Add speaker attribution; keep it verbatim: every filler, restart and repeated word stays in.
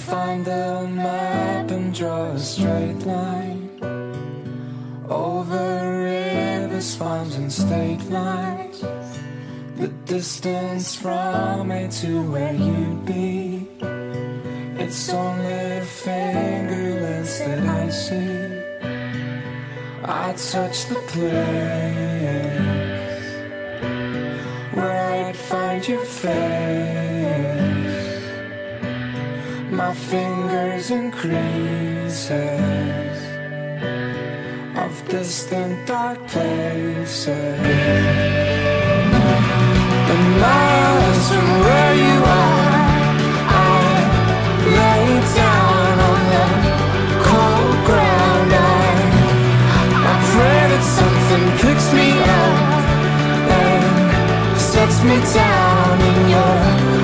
Speaker 1: find the map and draw a straight line over rivers, farms and state lines. The distance from me to where you'd be, it's only fingerless that I see. I touch the place where I'd find your face. My fingers in creases of distant dark places. The miles from where you are, I lay down on the cold ground. I, I pray that something picks me up and sets me down in your